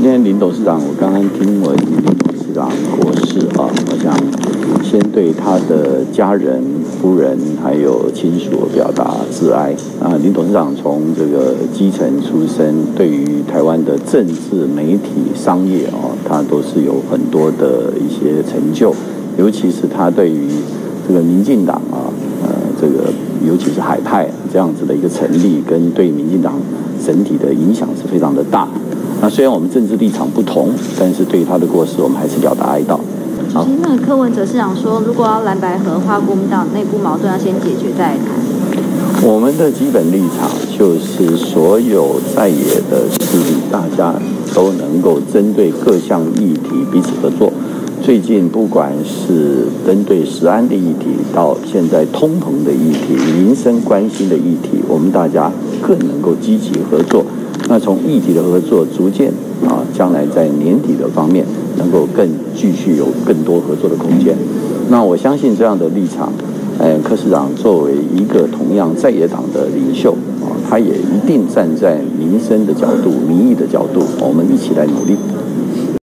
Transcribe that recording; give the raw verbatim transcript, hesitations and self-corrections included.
天林董事长，我刚刚听闻林董事长过世啊，我想先对他的家人、夫人还有亲属表达致哀啊。林董事长从这个基层出身，对于台湾的政治、媒体、商业啊，他都是有很多的一些成就，尤其是他对于这个民进党啊，呃，这个尤其是海派这样子的一个成立，跟对民进党整体的影响是非常的大。那虽然我们政治立场不同，但是对于他的过世，我们还是表达哀悼。 好，那柯文哲市长说，如果要蓝白合的话，国民党内部矛盾要先解决再谈。 我们的基本立场就是所有在野的势力，大家都能够针对各项议题彼此合作。最近不管是针对食安的议题，到现在通膨的议题、民生关心的议题，我们大家更能够积极合作。那从议题的合作，逐渐啊，将来在年底的方面，能够更继续有更多合作的空间。那我相信这样的立场，呃，柯市长作为一个同样在野党的领袖啊，他也一定站在民生的角度、民意的角度，我们一起来努力。